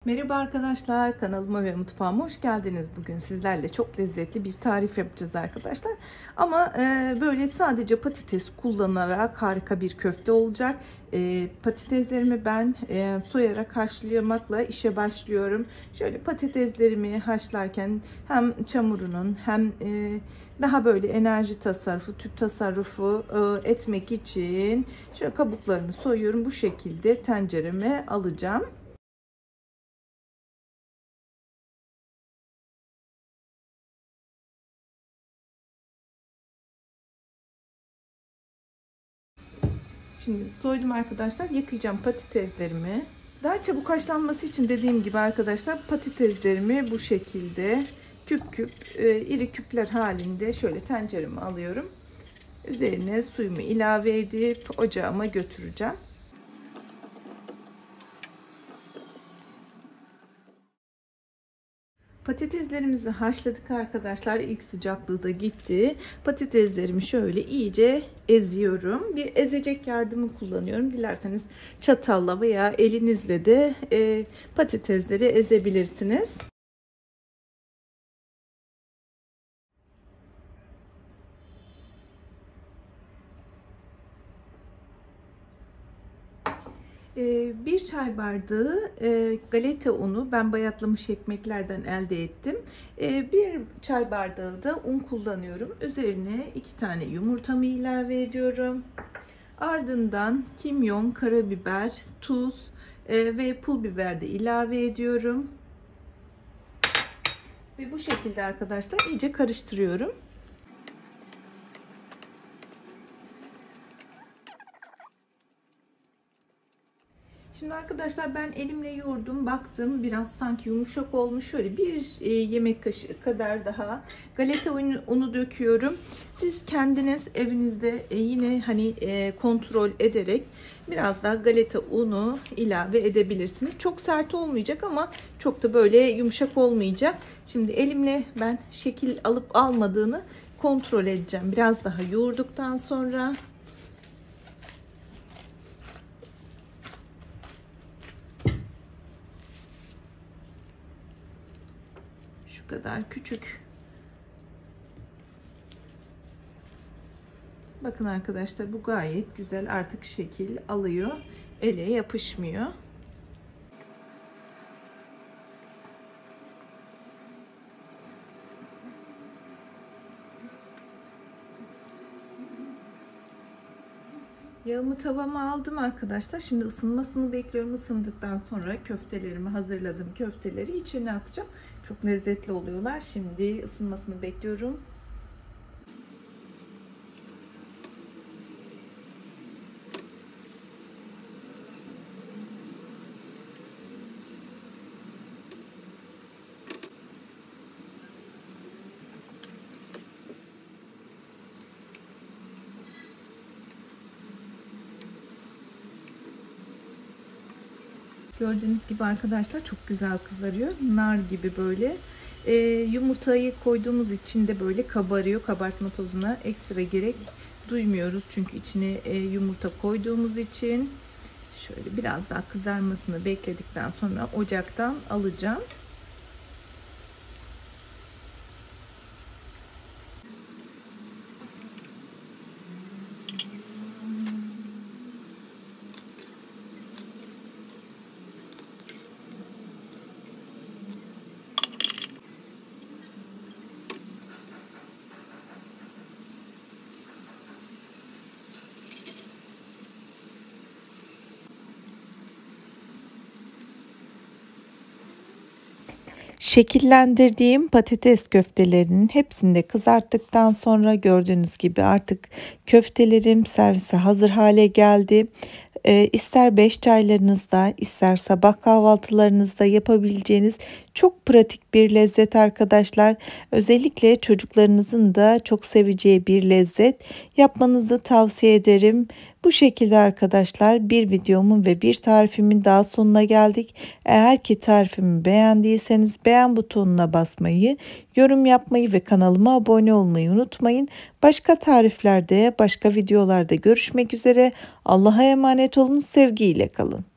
Merhaba arkadaşlar, kanalıma ve mutfağıma hoş geldiniz. Bugün sizlerle çok lezzetli bir tarif yapacağız arkadaşlar. Ama böyle sadece patates kullanarak harika bir köfte olacak. Patateslerimi ben soyarak haşlamakla işe başlıyorum. Şöyle patateslerimi haşlarken hem çamurunun hem daha böyle enerji tasarrufu, tüp tasarrufu etmek için şöyle kabuklarını soyuyorum. Bu şekilde tencereme alacağım. Şimdi soydum arkadaşlar. Yıkayacağım patateslerimi. Daha çabuk haşlanması için dediğim gibi arkadaşlar patateslerimi bu şekilde küp küp iri küpler halinde şöyle tencereme alıyorum. Üzerine suyumu ilave edip ocağıma götüreceğim. Patateslerimizi haşladık arkadaşlar. İlk sıcaklığı da gitti. Patateslerimi şöyle iyice eziyorum. Bir ezecek yardımı kullanıyorum. Dilerseniz çatalla veya elinizle de patatesleri ezebilirsiniz. Bir çay bardağı galeta unu, ben bayatlamış ekmeklerden elde ettim. Bir çay bardağı da un kullanıyorum. Üzerine 2 tane yumurtamı ilave ediyorum. Ardından kimyon, karabiber, tuz ve pul biber de ilave ediyorum. Ve bu şekilde arkadaşlar iyice karıştırıyorum. Şimdi arkadaşlar ben elimle yoğurdum, baktım biraz sanki yumuşak olmuş. Şöyle bir yemek kaşığı kadar daha galeta unu döküyorum. Siz kendiniz evinizde yine hani kontrol ederek biraz daha galeta unu ilave edebilirsiniz. Çok sert olmayacak ama çok da böyle yumuşak olmayacak. Şimdi elimle ben şekil alıp almadığını kontrol edeceğim. Biraz daha yoğurduktan sonra. Şu kadar küçük. Bakın arkadaşlar bu gayet güzel artık şekil alıyor. Ele yapışmıyor. Yağımı tavama aldım arkadaşlar. Şimdi ısınmasını bekliyorum. Isındıktan sonra köftelerimi hazırladım. Köfteleri içine atacağım. Çok lezzetli oluyorlar. Şimdi ısınmasını bekliyorum. Gördüğünüz gibi arkadaşlar çok güzel kızarıyor. Nar gibi böyle. Yumurtayı koyduğumuz için de böyle kabarıyor. Kabartma tozuna ekstra gerek duymuyoruz. Çünkü içine yumurta koyduğumuz için. Şöyle biraz daha kızarmasını bekledikten sonra ocaktan alacağım. Şekillendirdiğim patates köftelerinin hepsini de kızarttıktan sonra gördüğünüz gibi artık köftelerim servise hazır hale geldi. İster 5 çaylarınızda ister sabah kahvaltılarınızda yapabileceğiniz çok pratik bir lezzet arkadaşlar. Özellikle çocuklarınızın da çok seveceği bir lezzet. Yapmanızı tavsiye ederim. Bu şekilde arkadaşlar bir videomun ve bir tarifimin daha sonuna geldik. Eğer ki tarifimi beğendiyseniz beğen butonuna basmayı, yorum yapmayı ve kanalıma abone olmayı unutmayın. Başka tariflerde, başka videolarda görüşmek üzere. Allah'a emanet olun, sevgiyle kalın.